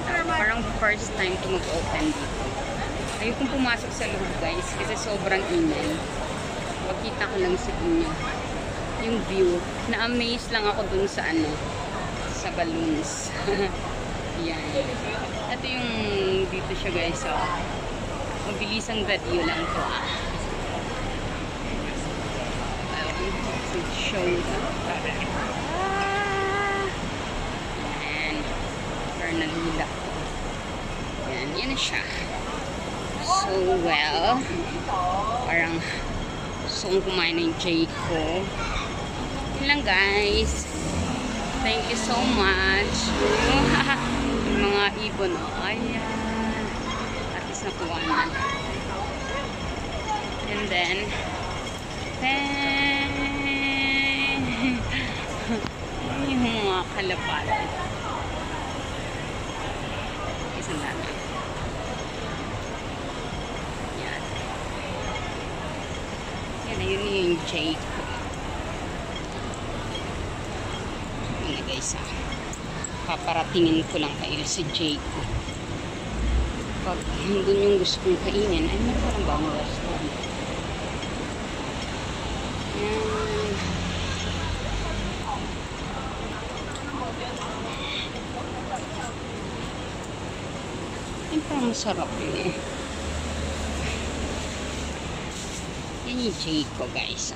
Parang first time ko mag-open dito. Ayokong pumasok sa loob guys kasi sobrang ingay. Pagkita ko lang sa inyo yung view. Na-amaze lang ako dun sa sa balloons. Yan. Ito yung dito siya guys. So, mabilisang video lang to show yan. Pero nalila ko. Yan na siya. So well, parang gusto kong kumain ng Jake ko. Yun lang guys. Thank you so much. Yung mga ibon ayan. At least nakuha na. And then yung mga kalapate. Isang dami. Yan. Yan, yun yung Jake ko. Yun guys paparatingin ko lang kayo si Jake ko. Pag doon yung gusto kong kainin, ay meron parang bang restaurant. Yan. Yan parang masarap yun Yan yung Jake ko guys.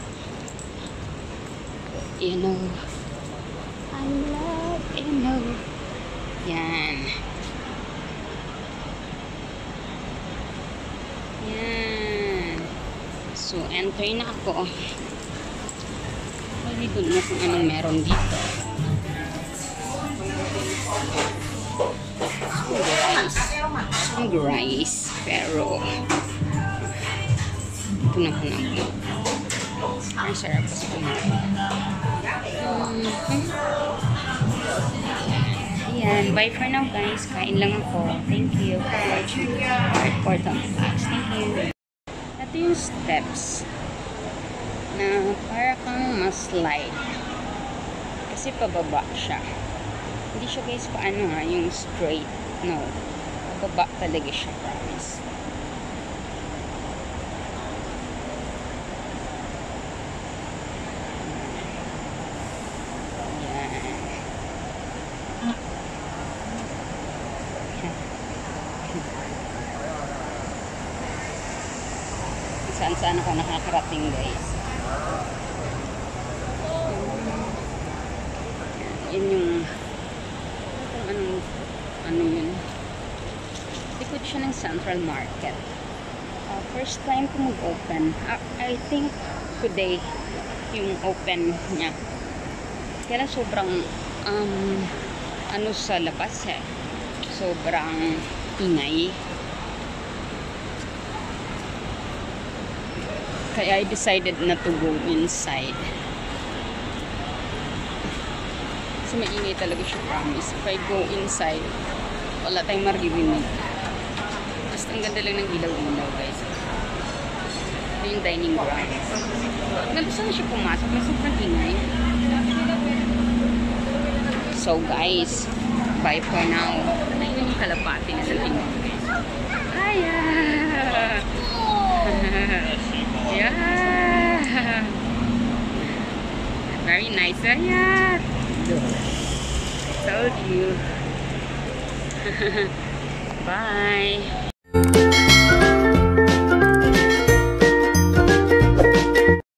You know, I love Yan. Yan. So, enter na ako. Hindi ko na kung anong meron dito. Some rice. Pero, ito na ko na po. Ang sarap kasi kumain. Ayan. Bye for now guys. Kain lang ako. Thank you for watching. Report on vlogs. Thank you. Ito yung steps na para kang ma-slide. Kasi pababa siya. Hindi siya guys paano yung straight. No. Pababa talaga siya. Promise. Saan-saan ako nakakarating guys. Yan yung ano yun. Likod siya ng Central Market. First time ko mag-open. I think today yung open niya. Kaya sobrang sa labas sobrang ingay. Kaya I decided na to go inside. Kasi maingay talaga siya, promise. If I go inside, wala tayong maririnig. Basta ang ganda lang ng ilaw-ilaw, guys. Ito yung dining room. Nagusto na siya pumasok, kasi sobrang ingay. So, guys, bye for now. Ayun yung kalapati na sa tingin, guys. Hiya! Yeah. Very nice. Yeah. Told you. Bye.